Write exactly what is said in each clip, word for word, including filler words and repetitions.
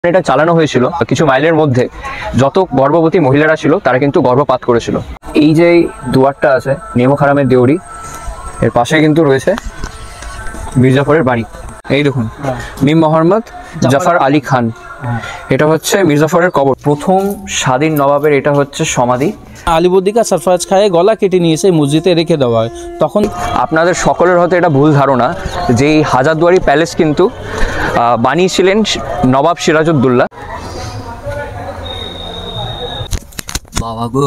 এটা চালানো হয়েছিল কিছু মাইলের মধ্যে। যত গর্ভবতী মহিলারা ছিল তারা কিন্তু গর্ভপাত করেছিল। এই যে দুয়ারটা আছে নেমোখারামের দেউরি, এর পাশে কিন্তু রয়েছে মির্জাফরের বাড়ি। এই দেখুন মিম মোহাম্মদ জাফর আলী খান, এটা হচ্ছে মির্জাফরের কবর। প্রথম স্বাধীন নবাবের এটা হচ্ছে সমাধি। আলিবর্দীকা সরফরাজ খায়ে গলা কেটে নিয়ে এসে মসজিদে রেখে দেওয়া হয়। তখন আপনাদের সকলের হয়তো এটা ভুল ধারণা যে এই হাজারদুয়ারি প্যালেস কিন্তু বানিয়েছিলেন নবাব সিরাজউদ্দৌলা। বাবা গো,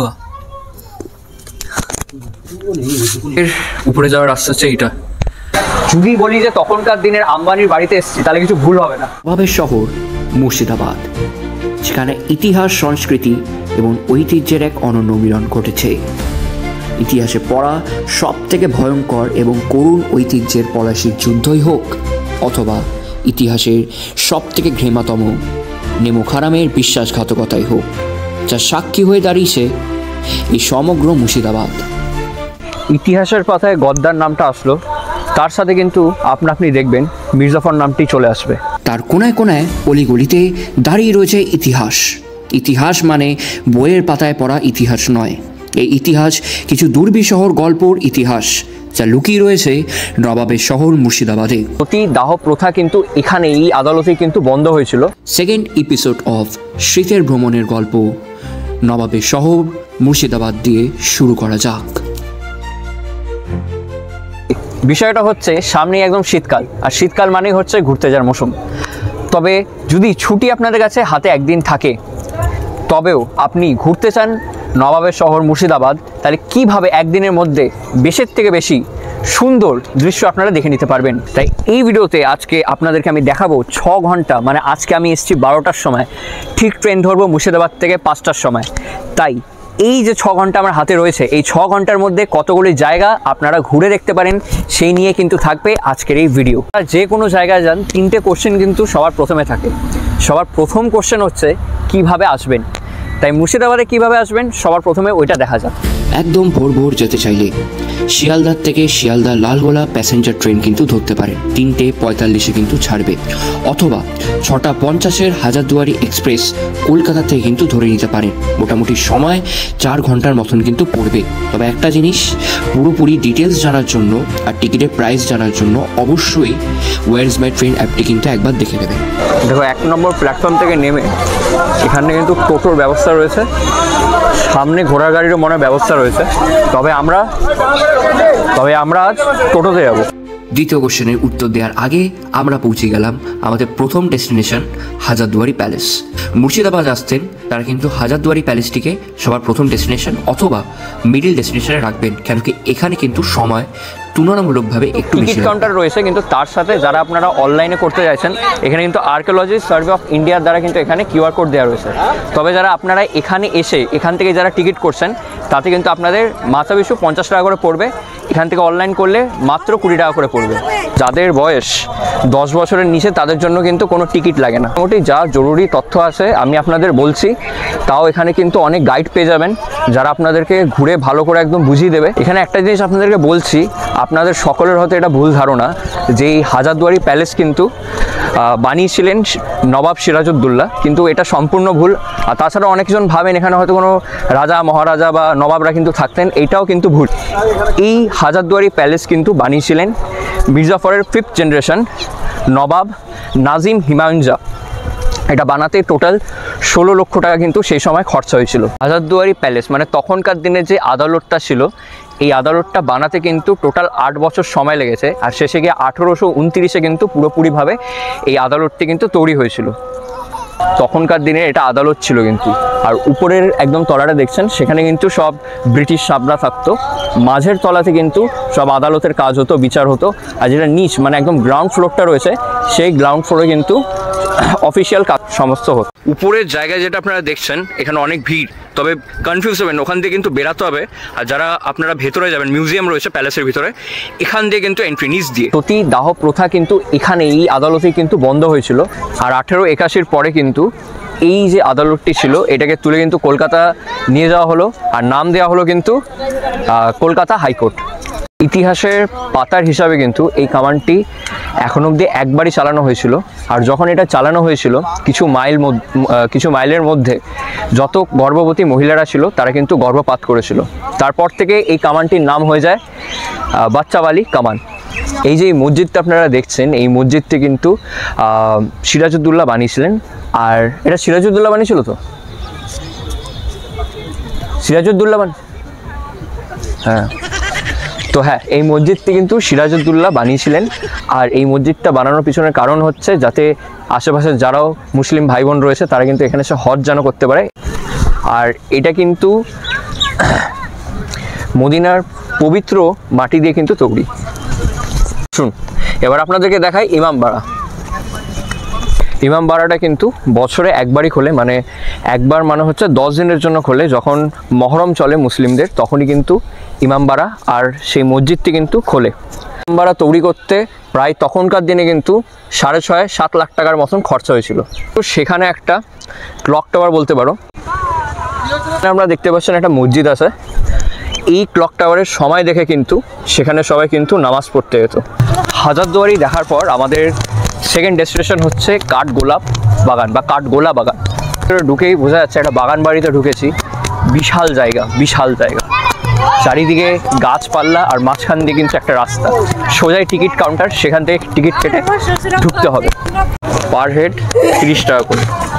এর উপরে যাওয়ার রাস্তা হচ্ছে এইটা। যদি বলি যে তখনকার দিনের আম্বানির বাড়িতে এসেছি তাহলে কিছু ভুল হবে না। নবাবের শহর মুর্শিদাবাদ, যেখানে ইতিহাস, সংস্কৃতি এবং ঐতিহ্যের এক অনন্য মিলন ঘটেছে। ইতিহাসে পড়া সব থেকে ভয়ঙ্কর এবং করুণ ঐতিহ্যের পলাশির যুদ্ধই হোক, অথবা ইতিহাসের সব থেকে ঘৃণাতম নেমোখারামের বিশ্বাসঘাতকতাই হোক, যা সাক্ষী হয়ে দাঁড়িয়েছে এই সমগ্র মুর্শিদাবাদ। ইতিহাসের পাতায় গদ্দার নামটা আসলো, তার সাথে কিন্তু আপনা আপনি দেখবেন মির্জাফর নামটি চলে আসবে। তার কোনায় কোনায় অলিগলিতে দাঁড়িয়ে রয়েছে ইতিহাস। ইতিহাস মানে বইয়ের পাতায় পড়া ইতিহাস নয়, এই ইতিহাস কিছু দুর্বিষহর গল্পর ইতিহাস, যা লুকিয়ে রয়েছে নবাবের শহর মুর্শিদাবাদে। সতী দাহ প্রথা কিন্তু এখানে এই আদালতে কিন্তু বন্ধ হয়েছিল। সেকেন্ড এপিসোড অফ শীতের ভ্রমণের গল্প নবাবের শহর মুর্শিদাবাদ দিয়ে শুরু করা যাক। বিষয়টা হচ্ছে সামনেই একদম শীতকাল, আর শীতকাল মানেই হচ্ছে ঘুরতে যাওয়ার মৌসুম। তবে যদি ছুটি আপনাদের কাছে হাতে একদিন থাকে, তবেও আপনি ঘুরতে চান নবাবের শহর মুর্শিদাবাদ, তাহলে কিভাবে একদিনের মধ্যে বেশির থেকে বেশি সুন্দর দৃশ্য আপনারা দেখে নিতে পারবেন। তাই এই ভিডিওতে আজকে আপনাদেরকে আমি দেখাবো ছ ঘন্টা, মানে আজকে আমি এসেছি বারোটার সময়, ঠিক ট্রেন ধরবো মুর্শিদাবাদ থেকে পাঁচটার সময়। তাই এই যে ছ ঘন্টা আমার হাতে রয়েছে, এই ছ ঘন্টার মধ্যে কতগুলি জায়গা আপনারা ঘুরে দেখতে পারেন, সেই নিয়ে কিন্তু থাকবে আজকের এই ভিডিও। আর যে কোনো জায়গায় যান, তিনটে কোশ্চেন কিন্তু সবার প্রথমে থাকে। সবার প্রথম কোশ্চেন হচ্ছে কিভাবে আসবেন। তাই মুর্শিদাবাদে কিভাবে আসবেন সবার প্রথমে ওইটা দেখা যাক। একদম ভোর ভোর যেতে চাইলে শিয়ালদার থেকে শিয়ালদা লালগোলা প্যাসেঞ্জার ট্রেন কিন্তু ধরতে পারেন, তিনটে পঁয়তাল্লিশে কিন্তু ছাড়বে, অথবা ছটা পঞ্চাশের হাজারদুয়ারি এক্সপ্রেস কলকাতা থেকে কিন্তু ধরে নিতে পারেন। মোটামুটি সময় চার ঘন্টার মতন কিন্তু পড়বে। তবে একটা জিনিস, পুরোপুরি ডিটেলস জানার জন্য আর টিকিটের প্রাইস জানার জন্য অবশ্যই ওয়ার ইজ মাই ট্রেন অ্যাপটি কিন্তু একবার দেখে নেবেন। দেখো, এক নম্বর প্ল্যাটফর্ম থেকে নেমে এখানে কিন্তু টোটোর ব্যবস্থা রয়েছে, সামনে ঘোড়ার গাড়িরও মনে ব্যবস্থা রয়েছে। তবে আমরা তবে আমরা আজ টোটোতে যাব। দ্বিতীয় কোশ্চেনের উত্তর দেওয়ার আগে আমরা পৌঁছে গেলাম আমাদের প্রথম ডেস্টিনেশন হাজারদুয়ারি প্যালেস। মুর্শিদাবাদ আসতেন তারা কিন্তু হাজারদুয়ারি প্যালেসটিকে সবার প্রথম ডেস্টিনেশন অথবা মিডিল ডেস্টিনেশনে রাখবেন, কেন কি এখানে কিন্তু সময় তুলনামূলকভাবে একটু বেশি। টিকিট কাউন্টার রয়েছে, কিন্তু তার সাথে যারা আপনারা অনলাইনে করতে চাইছেন, এখানে কিন্তু আর্কিওলজি সার্ভে অফ ইন্ডিয়ার দ্বারা কিন্তু এখানে কিউআর কোড দেওয়া রয়েছে। তবে যারা আপনারা এখানে এসে এখান থেকে যারা টিকিট করছেন, তাতে কিন্তু আপনাদের মাথা পিছু পঞ্চাশ টাকা করে পড়বে। এখান থেকে অনলাইন করলে মাত্র কুড়ি টাকা করে পড়বে। যাদের বয়স দশ বছরের নিচে তাদের জন্য কিন্তু কোনো টিকিট লাগে না। মোটামুটি যা জরুরি তথ্য আছে আমি আপনাদের বলছি, তাও এখানে কিন্তু অনেক গাইড পেয়ে যাবেন যারা আপনাদেরকে ঘুরে ভালো করে একদম বুঝিয়ে দেবে। এখানে একটা জিনিস আপনাদেরকে বলছি, আপনাদের সকলের হয়তো এটা ভুল ধারণা যে এই হাজারদুয়ারি প্যালেস কিন্তু বানিয়েছিলেন নবাব সিরাজউদ্দৌলা, কিন্তু এটা সম্পূর্ণ ভুল। আর তাছাড়া অনেকজন ভাবেন এখানে হয়তো কোনো রাজা মহারাজা বা নবাবরা কিন্তু থাকতেন, এইটাও কিন্তু ভুল। এই হাজারদুয়ারি প্যালেস কিন্তু বানিয়েছিলেন মির্জাফরের ফিফথ জেনারেশন নবাব নাজিম হিমায়ুনজা। এটা বানাতে টোটাল ষোলো লক্ষ টাকা কিন্তু সেই সময় খরচা হয়েছিল। হাজারদুয়ারি প্যালেস মানে তখনকার দিনে যে আদালতটা ছিল, এই আদালতটা বানাতে কিন্তু টোটাল আট বছর সময় লেগেছে। আর শেষে গিয়ে আঠেরোশো উনত্রিশে কিন্তু পুরোপুরিভাবে এই আদালতটি কিন্তু তৈরি হয়েছিল। তখনকার দিনে এটা আদালত ছিল কিন্তু। আর উপরের একদম তলাটা দেখছেন, সেখানে কিন্তু সব ব্রিটিশ সাবরা থাকতো। মাঝের তলাতে কিন্তু সব আদালতের কাজ হতো, বিচার হতো। আর যেটা নিচ মানে একদম গ্রাউন্ড ফ্লোরটা রয়েছে, সেই গ্রাউন্ড ফ্লোরে কিন্তু অফিসিয়াল কাজ সমস্ত হতো। উপরের জায়গায় যেটা আপনারা দেখছেন, এখানে অনেক ভিড়, তবে কনফিউজ হবেন, ওখান দিয়ে কিন্তু বেরাতে হবে। আর যারা আপনারা ভেতরে যাবেন, মিউজিয়াম রয়েছে প্যালেসের ভিতরে, এখান দিয়ে কিন্তু এন্ট্রি নিচ দিয়ে। সতী দাহ প্রথা কিন্তু এখানে এই আদালতেই কিন্তু বন্ধ হয়েছিল। আর আঠেরো একাশির পরে কিন্তু এই যে আদালতটি ছিল, এটাকে তুলে কিন্তু কলকাতা নিয়ে যাওয়া হলো, আর নাম দেওয়া হলো কিন্তু কলকাতা হাইকোর্ট। ইতিহাসের পাতার হিসাবে কিন্তু এই কামানটি এখন অবধি একবারই চালানো হয়েছিল। আর যখন এটা চালানো হয়েছিল কিছু মাইল কিছু মাইলের মধ্যে যত গর্ভবতী মহিলারা ছিল তারা কিন্তু গর্ভপাত করেছিল। তারপর থেকে এই কামানটির নাম হয়ে যায় বাচ্চাবালি কামান। এই যে এই মসজিদটা আপনারা দেখছেন, এই মসজিদটি কিন্তু সিরাজউদ্দৌলা বানিয়েছিলেন। আর এটা সিরাজউদ্দৌলা বানিয়েছিল তো সিরাজউদ্দৌলা বানি হ্যাঁ তো হ্যাঁ এই মসজিদটি কিন্তু সিরাজউদ্দৌলা বানিয়েছিলেন। আর এই মসজিদটা বানানোর পিছনের কারণ হচ্ছে যাতে আশেপাশে যারাও মুসলিম ভাই বোন রয়েছে তারা কিন্তু এখানে এসে হজ যেন করতে পারে। আর এটা কিন্তু মদিনার পবিত্র মাটি দিয়ে কিন্তু তৈরি। শুন এবার আপনাদেরকে দেখাই ইমামবাড়া। ইমামবাড়াটা কিন্তু বছরে একবারই খোলে, মানে একবার মানে হচ্ছে দশ দিনের জন্য খোলে। যখন মহরম চলে মুসলিমদের তখনই কিন্তু ইমামবাড়া আর সেই মসজিদটি কিন্তু খোলে। ইমামবাড়া তৈরি করতে প্রায় তখনকার দিনে কিন্তু সাড়ে ছয় সাত লাখ টাকার মতন খরচা হয়েছিল। তো সেখানে একটা ক্লক টাওয়ার বলতে পারো, আমরা দেখতে পাচ্ছেন একটা মসজিদ আছে। এই ক্লক টাওয়ারের সময় দেখে কিন্তু সেখানে সবাই কিন্তু নামাজ পড়তে যেত। হাজারদুয়ারি দেখার পর আমাদের সেকেন্ড ডেস্টিনেশন হচ্ছে কাঠগোলাপ বাগান বা কাঠগোলা বাগান। ঢুকেই বোঝা যাচ্ছে একটা বাগান বাড়িতে ঢুকেছি। বিশাল জায়গা, বিশাল জায়গা, চারিদিকে গাছপাল্লা আর মাঝখান দিয়ে কিন্তু একটা রাস্তা, সোজাই টিকিট কাউন্টার, সেখান থেকে টিকিট কেটে ঢুকতে হবে। পার হেড তিরিশ টাকা করে।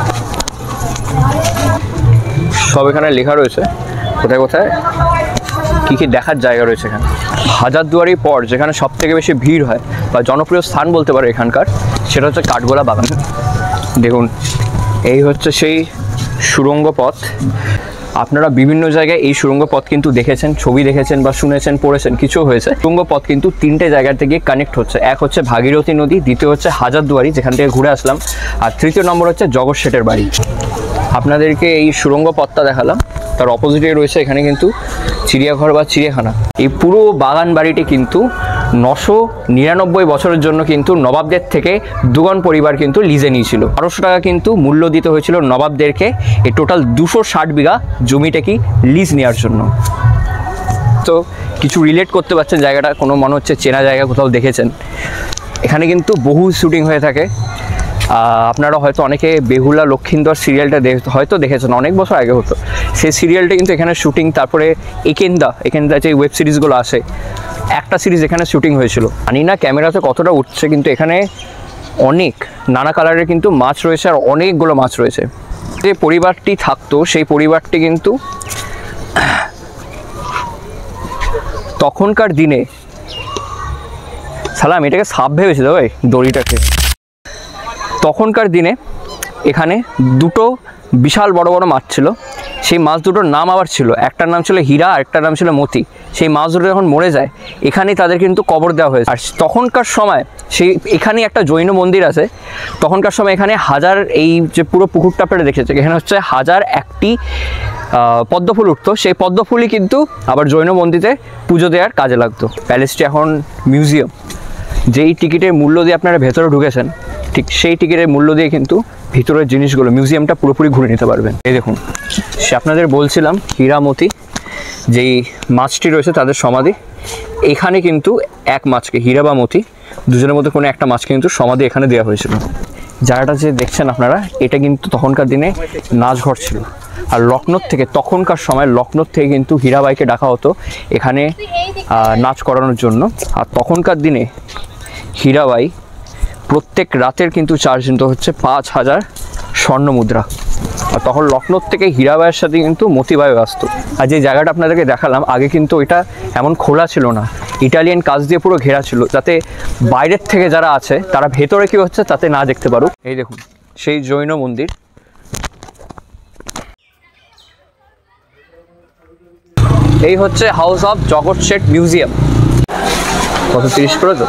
সব এখানে লেখা রয়েছে কোথায় কোথায় কী কী দেখার জায়গা রয়েছে এখানে। হাজারদুয়ারির পর যেখানে সব থেকে বেশি ভিড় হয় বা জনপ্রিয় স্থান বলতে পারো এখানকার, সেটা হচ্ছে কাঠগোলা বাগান। দেখুন এই হচ্ছে সেই সুড়ঙ্গ পথ। আপনারা বিভিন্ন জায়গায় এই সুড়ঙ্গ পথ কিন্তু দেখেছেন, ছবি দেখেছেন বা শুনেছেন, পড়েছেন, কিছু হয়েছে। সুড়ঙ্গ পথ কিন্তু তিনটে জায়গা থেকে কানেক্ট হচ্ছে। এক হচ্ছে ভাগীরথী নদী, দ্বিতীয় হচ্ছে হাজারদুয়ারি যেখান থেকে ঘুরে আসলাম, আর তৃতীয় নম্বর হচ্ছে জগৎ শেঠের বাড়ি। আপনাদেরকে এই সুড়ঙ্গ পথটা দেখালাম, তার অপোজিটে রয়েছে এখানে কিন্তু চিড়িয়াঘর বা চিড়িয়াখানা। এই পুরো বাগান বাড়িটি কিন্তু নশো নিরানব্বই বছরের জন্য কিন্তু নবাবদের থেকে দুগন পরিবার কিন্তু লিজে নিয়েছিল। বারোশো টাকা কিন্তু মূল্য দিতে হয়েছিল নবাবদেরকে এই টোটাল দুশো ষাট বিঘা জমিটা কি লিজ নেওয়ার জন্য। তো কিছু রিলেট করতে পারছেন জায়গাটা, কোনো মনে হচ্ছে চেনা জায়গা কোথাও দেখেছেন। এখানে কিন্তু বহু শুটিং হয়ে থাকে। আপনারা হয়তো অনেকে বেহুলা লক্ষিন্দর সিরিয়ালটা হয়তো দেখেছেন, অনেক বছর আগে হতো সেই সিরিয়ালটা কিন্তু এখানে শুটিং। তারপরে একেন্দা একেন্দা যে ওয়েব সিরিজগুলো আসে, একটা সিরিজ এখানে শুটিং হয়েছিল। জানি না ক্যামেরাতে কতটা উঠছে, কিন্তু এখানে অনেক নানা কালারের কিন্তু মাছ রয়েছে আর অনেকগুলো মাছ রয়েছে। যে পরিবারটি থাকতো সেই পরিবারটি কিন্তু তখনকার দিনে, সালাম এটাকে সাপ ভেবেছিল ভাই দড়িটাকে। তখনকার দিনে এখানে দুটো বিশাল বড় বড় মাছ ছিল। সেই মাছ দুটোর নাম আবার ছিল, একটার নাম ছিল হীরা আর একটার নাম ছিল মতি। সেই মাছ দুটো যখন মরে যায় এখানেই তাদের কিন্তু কবর দেওয়া হয়েছে। আর তখনকার সময় সেই এখানেই একটা জৈন মন্দির আছে। তখনকার সময় এখানে হাজার, এই যে পুরো পুকুরটা আপনারা দেখেছে, এখানে হচ্ছে হাজার একটি পদ্মফুল উঠতো। সেই পদ্মফুলই কিন্তু আবার জৈন মন্দিরে পুজো দেওয়ার কাজে লাগতো। প্যালেসটি এখন মিউজিয়াম। যেই টিকিটের মূল্য দিয়ে আপনারা ভেতরে ঢুকেছেন, ঠিক সেই টিকিটের মূল্য দিয়ে কিন্তু ভিতরের জিনিসগুলো মিউজিয়ামটা পুরোপুরি ঘুরে নিতে পারবেন। এই দেখুন, সে আপনাদের বলছিলাম হীরামতি যেই মাছটি রয়েছে তাদের সমাধি। এখানে কিন্তু এক মাছকে, হীরা বা মতি দুজনের মধ্যে কোনো একটা মাছকে কিন্তু সমাধি এখানে দেওয়া হয়েছিল। জায়গাটা যে দেখছেন আপনারা, এটা কিন্তু তখনকার দিনে নাচঘর ছিল। আর লখনৌ থেকে, তখনকার সময় লখনৌ থেকে কিন্তু হীরাবাইকে ডাকা হতো এখানে নাচ করানোর জন্য। আর তখনকার দিনে হীরাবাই প্রত্যেক রাতের কিন্তু চার্জ কিন্তু হচ্ছে পাঁচ হাজার স্বর্ণ মুদ্রা। আর তখন লখনৌ থেকে হীরাবাইয়ের সাথে কিন্তু মতিবাইও আসতো। আর যে জায়গাটা আপনাদেরকে দেখালাম আগে কিন্তু এটা এমন খোলা ছিল না, ইটালিয়ান কাজ দিয়ে পুরো ঘেরা ছিল, যাতে বাইরের থেকে যারা আছে তারা ভেতরে কি হচ্ছে তাতে না দেখতে পারুক। এই দেখুন সেই জৈন মন্দির। এই হচ্ছে হাউস অফ জগৎ শেঠ মিউজিয়াম। কত তিরিশ করে তো।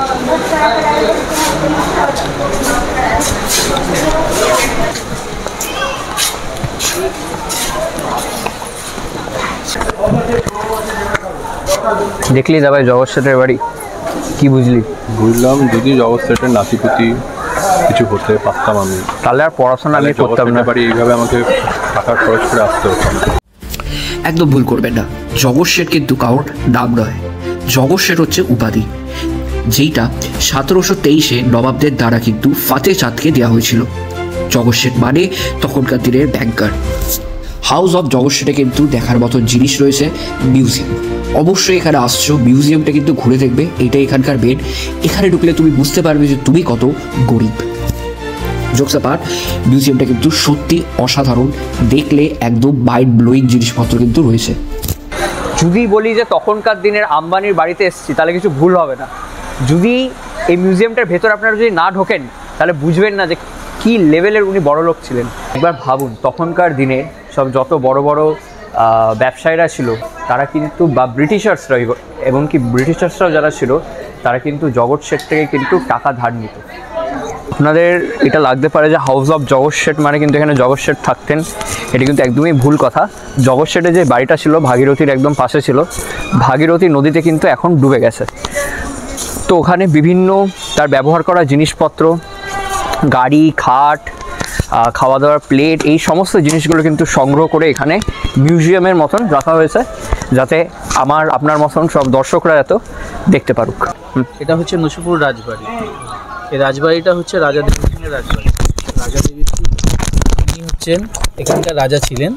দেখলি যাবে জগৎ শেঠের বাড়ি, কি বুঝলি? বুঝলাম যদি জগৎ শেঠের নাতিপুতি কিছু করতে পারতাম আমি, তাহলে আর পড়াশোনা আমি করতাম না। বাড়ি এইভাবে আমাকে টাকা খরচ করে আসতে হতো। একদম ভুল করবেন না, জগৎ শেঠ কিন্তু কারোর নাম নয়। জগৎ শেঠ হচ্ছে উপাধি, যেইটা সতেরোশো তেইশে নবাবদের দ্বারা কিন্তু ফাতে চাঁদকে দেওয়া হয়েছিল। জগৎ শেঠ মানে তখনকার দিনের ব্যাংকার। হাউস অফ জগৎ শেঠে কিন্তু দেখার মতো জিনিস রয়েছে মিউজিয়াম। অবশ্যই এখানে আসছো, মিউজিয়ামটা কিন্তু ঘুরে দেখবে, এইটা এখানকার বেড। এখানে ঢুকলে তুমি বুঝতে পারবে যে তুমি কত গরিব। জোকস অ্যাপার্ট, মিউজিয়ামটা কিন্তু সত্যি অসাধারণ, দেখলে একদম মাইন্ড ব্লোয়িং জিনিসপত্র কিন্তু রয়েছে। যদি বলি যে তখনকার দিনের আম্বানির বাড়িতে এসেছি তাহলে কিছু ভুল হবে না। যদি এই মিউজিয়ামটার ভেতর আপনারা যদি না ঢোকেন তাহলে বুঝবেন না যে কী লেভেলের উনি বড়লোক ছিলেন। একবার ভাবুন, তখনকার দিনে সব যত বড় বড় ব্যবসায়ীরা ছিল তারা কিন্তু, বা ব্রিটিশার্সরা, এবং কি ব্রিটিশার্সরাও যারা ছিল তারা কিন্তু জগৎ শেঠ থেকে কিন্তু টাকা ধার নিত। আপনাদের এটা লাগতে পারে যে হাউস অফ জগৎ শেঠ মানে কিন্তু এখানে জগৎ শেঠ থাকতেন, এটি কিন্তু একদমই ভুল কথা। জগৎ শেঠের যে বাড়িটা ছিল ভাগীরথীর একদম পাশে ছিল, ভাগীরথী নদীতে কিন্তু এখন ডুবে গেছে। তো ওখানে বিভিন্ন তার ব্যবহার করা জিনিসপত্র, গাড়ি, খাট, খাওয়া দাওয়ার প্লেট, এই সমস্ত জিনিসগুলো কিন্তু সংগ্রহ করে এখানে মিউজিয়ামের মতন রাখা হয়েছে, যাতে আমার আপনার মতন সব দর্শকরা এত দেখতে পারুক। এটা হচ্ছে নসিপুর রাজবাড়ি। এই রাজবাড়িটা হচ্ছে রাজা দেবী সিংহের রাজবাড়ি। রাজা দেবী সিং উনি হচ্ছেন এখানকার রাজা ছিলেন।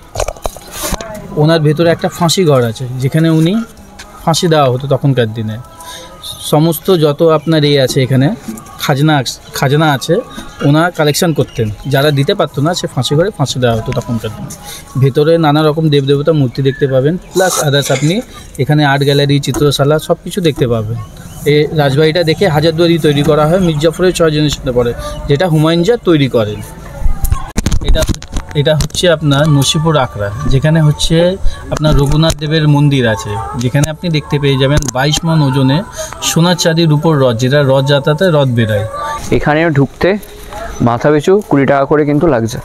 ওনার ভেতরে একটা ফাঁসি ঘর আছে, যেখানে উনি ফাঁসি দেওয়া হতো তখনকার দিনে। সমস্ত যত আপনার এই আছে এখানে খাজনা খাজনা আছে, ওনার কালেকশন করতেন। যারা দিতে পারতো না সে ফাঁসি ঘরে ফাঁসি দেওয়া হতো তখনকার দিনে। ভেতরে নানা রকম দেবদেবতা মূর্তি দেখতে পাবেন, প্লাস আদার্স আপনি এখানে আর্ট গ্যালারি, চিত্রশালা সব কিছু দেখতে পাবেন। এই রাজবাড়িটা দেখে হাজারদুয়ারি তৈরি করা হয় মির্জাফরের ছয় জেনারেশনে পড়ে, যেটা হুমায়ুন জাহ তৈরি করেন। এটা এটা হচ্ছে আপনার নসিপুর আখড়া, যেখানে হচ্ছে আপনার রঘুনাথ দেবের মন্দির আছে, যেখানে আপনি দেখতে পেয়ে যাবেন বাইশ মণ ওজনে সোনার চাঁদির উপর রথ, যেটা রথযাত্রাতে রথ বেরোয়। এখানে ঢুকতে মাথা পিছু কুড়ি টাকা করে কিন্তু লাগছে।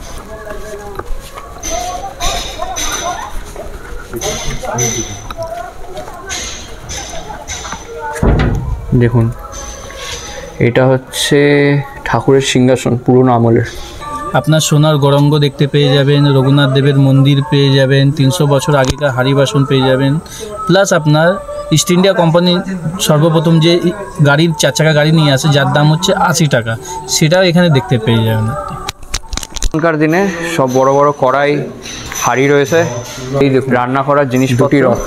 দেখুন, এটা হচ্ছে ঠাকুরের সিংহাসন পুরনো আমলের। আপনার সোনার গরঙ্গ দেখতে পেয়ে যাবেন, রঘুনাথ দেবের মন্দির পেয়ে যাবেন, তিনশো বছর আগেকার হাড়ি বাসন পেয়ে যাবেন, প্লাস আপনার ইস্ট ইন্ডিয়া কোম্পানি সর্বপ্রথম যে গাড়ির চার চাকা গাড়ি নিয়ে আসে, যার দাম হচ্ছে আশি টাকা, সেটাও এখানে দেখতে পেয়ে যাবেন। এখনকার দিনে সব বড় বড় কড়াই, হাঁড়ি রয়েছে, এই রান্না করার জিনিসপত্র, রথ।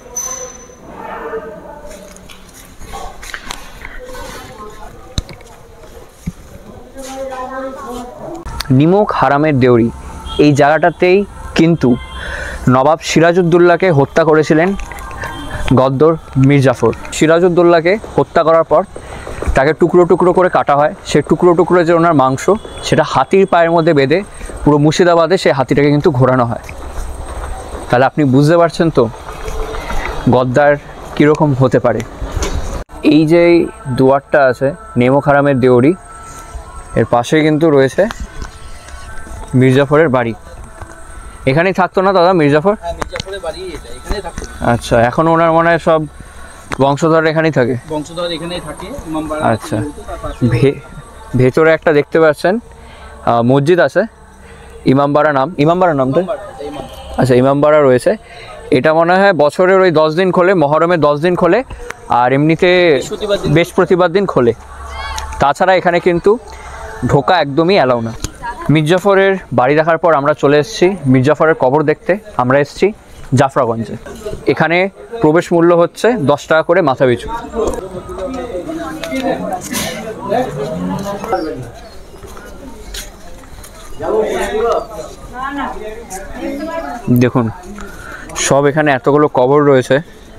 নিমক হারামের দেউরি, এই জায়গাটাতেই কিন্তু নবাব সিরাজউদ্দৌলাকে হত্যা করেছিলেন গদ্দর মির্জাফর। সিরাজউদ্দৌলাকে হত্যা করার পর তাকে টুকরো টুকরো করে কাটা হয়। সে টুকরো টুকরো যে ওনার মাংস, সেটা হাতির পায়ের মধ্যে বেঁধে পুরো মুর্শিদাবাদে সেই হাতিটাকে কিন্তু ঘোরানো হয়। তাহলে আপনি বুঝতে পারছেন তো গদ্দার কীরকম হতে পারে। এই যে দুয়ারটা আছে নিমক হারামের দেউরি, এর পাশে কিন্তু রয়েছে মির্জাফরের বাড়ি। এখানেই থাকতো না দাদা মির্জাফর? আচ্ছা, এখন ওনার মনে হয় সব বংশধর এখানেই থাকে। বংশধর এখানেই থাকে। আচ্ছা, ভেতরে একটা দেখতে পাচ্ছেন মসজিদ আছে, ইমামবাড়া নাম, ইমামবাড়া নাম তো? আচ্ছা, ইমামবাড়া রয়েছে। এটা মনে হয় বছরের ওই দশ দিন খোলে, মহরমের দশ দিন খোলে, আর এমনিতে বৃহস্পতিবার দিন খোলে। তাছাড়া এখানে কিন্তু ঢোকা একদমই অ্যালাউ না। মির্জাফরের বাড়ি দেখার পর আমরা চলে এসেছি মির্জাফরের কবর দেখতে। আমরা এসেছি জাফরাগঞ্জে। এখানে প্রবেশ মূল্য হচ্ছে দশ টাকা করে মাথা পিছু। দেখুন, সব এখানে এতগুলো কবর রয়েছে।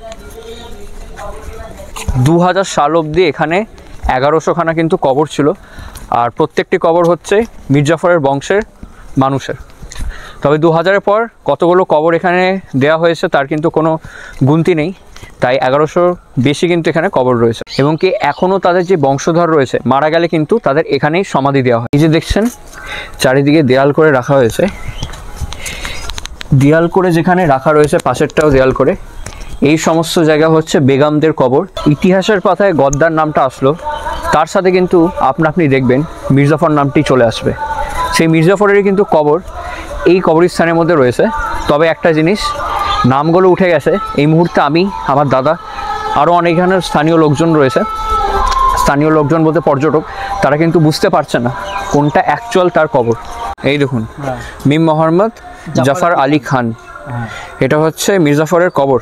দু হাজার সাল অবধি এখানে এগারোশো খানা কিন্তু কবর ছিল, আর প্রত্যেকটি কবর হচ্ছে মির্জাফরের বংশের মানুষের। তবে দু হাজারের পর কতগুলো কবর এখানে দেওয়া হয়েছে তার কিন্তু কোনো গুনতি নেই, তাই এগারোশোর বেশি কিন্তু এখানে কবর রয়েছে। এবং কি এখনও তাদের যে বংশধর রয়েছে মারা গেলে কিন্তু তাদের এখানেই সমাধি দেওয়া হয়। এই যে দেখছেন চারিদিকে দেয়াল করে রাখা হয়েছে, দেয়াল করে যেখানে রাখা রয়েছে পাশেরটাও দেয়াল করে, এই সমস্ত জায়গা হচ্ছে বেগমদের কবর। ইতিহাসের পাতায় গদ্দার নামটা আসলো, তার সাথে কিন্তু আপনা আপনি দেখবেন মির্জাফর নামটি চলে আসবে। সেই মির্জাফরেরই কিন্তু কবর এই কবরস্থানের মধ্যে রয়েছে। তবে একটা জিনিস, নামগুলো উঠে গেছে। এই মুহূর্তে আমি, আমার দাদা আরও অনেক এখানে স্থানীয় লোকজন রয়েছে। স্থানীয় লোকজন বলতে পর্যটক, তারা কিন্তু বুঝতে পারছে না কোনটা অ্যাকচুয়াল তার কবর। এই দেখুন, মির মোহাম্মদ জাফর আলী খান, এটা হচ্ছে মীর জাফরের কবর।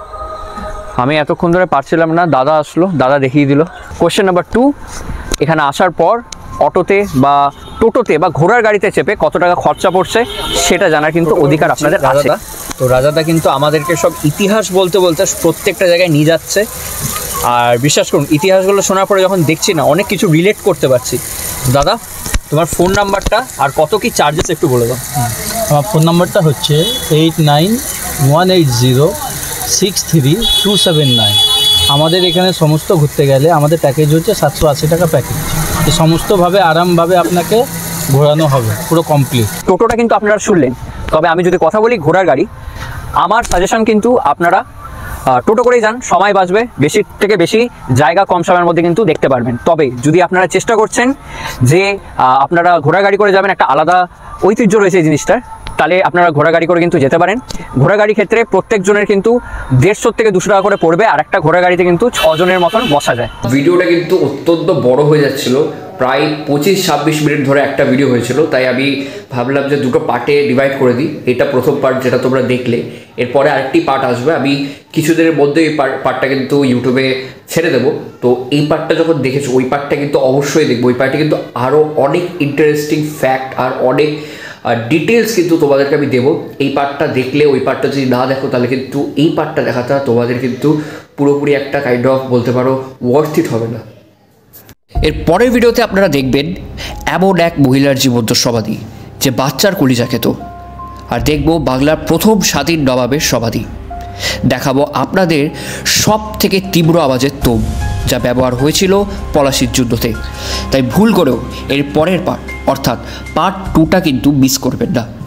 আমি এতক্ষণ ধরে পারছিলাম না, দাদা আসলো, দাদা দেখিয়ে দিল। কোশ্চেন নাম্বার টু, এখানে আসার পর অটোতে বা টোটোতে বা ঘোড়ার গাড়িতে চেপে কত টাকা খরচা পড়ছে সেটা জানার কিন্তু অধিকার আপনাদের আছে। তো রাজাদা কিন্তু আমাদেরকে সব ইতিহাস বলতে বলতে প্রত্যেকটা জায়গায় নিয়ে যাচ্ছে। আর বিশ্বাস করুন, ইতিহাসগুলো শোনার পরে যখন দেখছি না, অনেক কিছু রিলেট করতে পারছি। দাদা, তোমার ফোন নাম্বারটা আর কত কি চার্জেস একটু বলে দাও। আমার ফোন নাম্বারটা হচ্ছে eight nine one eight zero six three two seven nine. আমাদের এখানে সমস্ত ঘুরতে গেলে আমাদের প্যাকেজ হচ্ছে সাতশো আশি টাকা প্যাকেজ। এই সমস্তভাবে আরামভাবে আপনাকে ঘোরানো হবে, পুরো কমপ্লিট। টোটোটা কিন্তু আপনারা শুনলেন, তবে আমি যদি কথা বলি ঘোড়ার গাড়ি, আমার সাজেশন কিন্তু আপনারা টোটো করেই যান, সময় বাঁচবে, বেশি থেকে বেশি জায়গা কম সময়ের মধ্যে কিন্তু দেখতে পারবেন। তবে যদি আপনারা চেষ্টা করছেন যে আপনারা ঘোড়া গাড়ি করে যাবেন, একটা আলাদা ঐতিহ্য রয়েছে এই জিনিসটার, তাহলে আপনারা ঘোড়া গাড়ি করে কিন্তু যেতে পারেন। ঘোড়া গাড়ি ক্ষেত্রে প্রত্যেকজনের কিন্তু দেড়শো থেকে দুশো টাকা করে পড়বে, আর একটা ঘোড়া গাড়িতে কিন্তু ছজনের মতন বসা যায়। ভিডিওটা কিন্তু অত্যন্ত বড় হয়ে যাচ্ছিল, প্রায় পঁচিশ ছাব্বিশ মিনিট ধরে একটা ভিডিও হয়েছিল, তাই আমি ভাবলাম যে দুটো পার্টে ডিভাইড করে দিই। এটা প্রথম পার্ট যেটা তোমরা দেখলে, এরপরে আরেকটি পার্ট আসবে। আমি কিছুদিনের মধ্যে এই পার্টটা কিন্তু ইউটিউবে ছেড়ে দেবো। তো এই পার্টটা যখন দেখেছো, ওই পার্টটা কিন্তু অবশ্যই দেখবো। ওই পার্টে কিন্তু আরও অনেক ইন্টারেস্টিং ফ্যাক্ট আর অনেক ডিটেলস কিন্তু তোমাদেরকে আমি দেবো। এই পার্টটা দেখলে ওই পার্টটা যদি না দেখো, তাহলে কিন্তু এই পার্টটা দেখাটা তোমাদের কিন্তু পুরোপুরি একটা কাইন্ড অফ বলতে পারো ওয়ার্থ ইট হবে না। এর পরের ভিডিওতে আপনারা দেখবেন এমন এক মহিলার জীবন্ত সমাধি যে বাচ্চার কলিজা খেত, আর দেখব বাংলার প্রথম স্বাধীন নবাবের সমাধি। দেখাবো আপনাদের সব থেকে তীব্র আওয়াজের তোপ, যা ব্যবহার হয়েছিল পলাশির যুদ্ধতে। তাই ভুল করেও এর পরের পার্ট অর্থাৎ পার্ট টুটা কিন্তু মিস করবেন না।